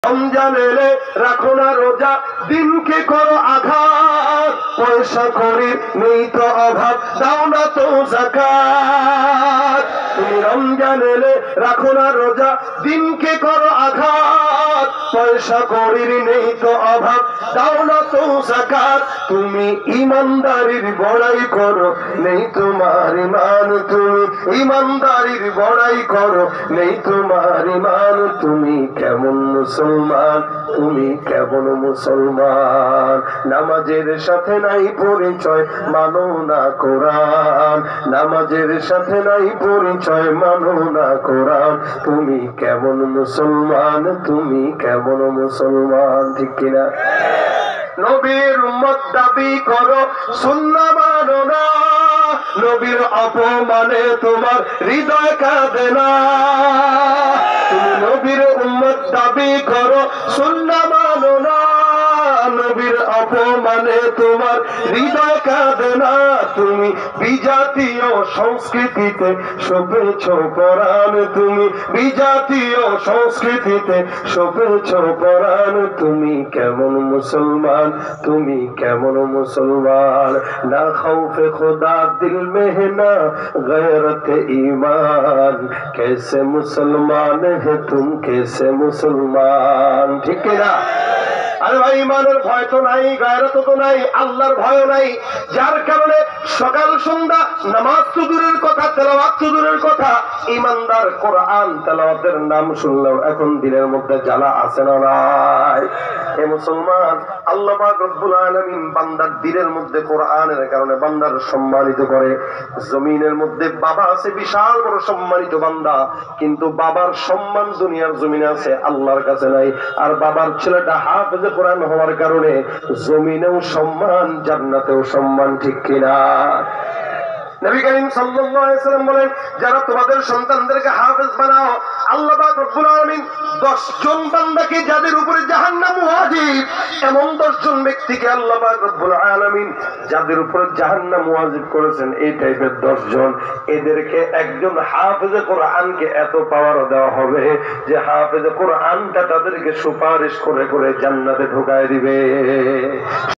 রমজান এলে রাখো না রোজা, দিনকে করো আঘাত, পয়সা করি নেই তো অভাব, দাও না তো যাকাত। তুমি রমজান এলে রাখো না রোজা, দিনকে করো আঘাত, পয়সা করি নেই তো অভাব, দাও না তো যাকাত। তুমি ইমানদারির বড়াই করো, নেই তোমার ইমান, তুমি ইমানদারির বড়াই করো, নেই তোমার ইমান। তুমি কেমন মুসলমান, তুমি কেমন মুসলমান? নামাজের সাথে নাই পরিচয়, মানো না কোরআন, নামাজের সাথে নাই পরিচয়, মানো না কোরআন। তুমি কেমন মুসলমান, তুমি কেমন মুসলমান? ঠিক কিনা? নবীর উম্মত দাবি করো, সুন্নাহ মানো না, নবীর অপমানে তোমার হৃদয় কাঁদে না। তুমি নবীর উম্মত দাবি করো, সুন্নাহ মানো না, নবীর অপমানে তোমার হৃদয় কাঁদে না। তুমি বিজাতীয় সংস্কৃতিতে শোভেছ পরাণ, তুমি বিজাতীয় সংস্কৃতিতে শোভেছ পরাণ। তুমি কেমন মুসলমান, তুমি কেমন মুসলমান? না খৌফে খুদা দিল में है ना गैरत ईमान, कैसे मुसलमान है तुम, कैसे मुसलमान? ठीक है ना? আরে ভাই, ইমানের ভয় তো নাই, গায়রত তো নাই, আল্লাহর ভয় নাই, যার কারণে সকাল সন্ধ্যা নামাজ তো দূরের কথা, তেলাওয়াত তো দূরের কথা, ইমানদার কোরআন তেলাওয়াতের নাম শুনলেও এখন দিনের মধ্যে জ্বালা আছে না নাই? হে মুসলমান, আল্লাহ পাক রব্বুল আলামিন বান্দার দিলের মধ্যে কোরআনের কারণে বান্দার সম্মানিত করে। জমিনের মধ্যে বাবা আছে, বিশাল বড় সম্মানিত বান্দা, কিন্তু বাবার সম্মান দুনিয়ার জমিনে আছে, আল্লাহর কাছে নাই। আর বাবার ছেলেটা হাফেজে কোরআন হওয়ার কারণে জমিনেও সম্মান, জান্নাতেও সম্মান। ঠিক কিনা? নবী করিম সাল্লাল্লাহু আলাইহি ওয়াসাল্লাম বলেন, যারা তোমাদের সন্তানদেরকে হাফেজ বানাও, আল্লাহ পাক রব্বুল আলামিন 10 জন বান্দাকে যাদের উপরে জাহান্নাম ওয়াজিব, এমন 10 জন ব্যক্তিকে আল্লাহ পাক রব্বুল আলামিন যাদের উপরে জাহান্নাম ওয়াজিব করেছেন, এই টাইপের 10 জন, এদেরকে একজন হাফেজে কোরআনকে এত পাওয়ার দেওয়া হবে যে হাফেজে কোরআনটা তাদেরকে সুপারিশ করে করে জান্নাতে ঢোকায় দিবে।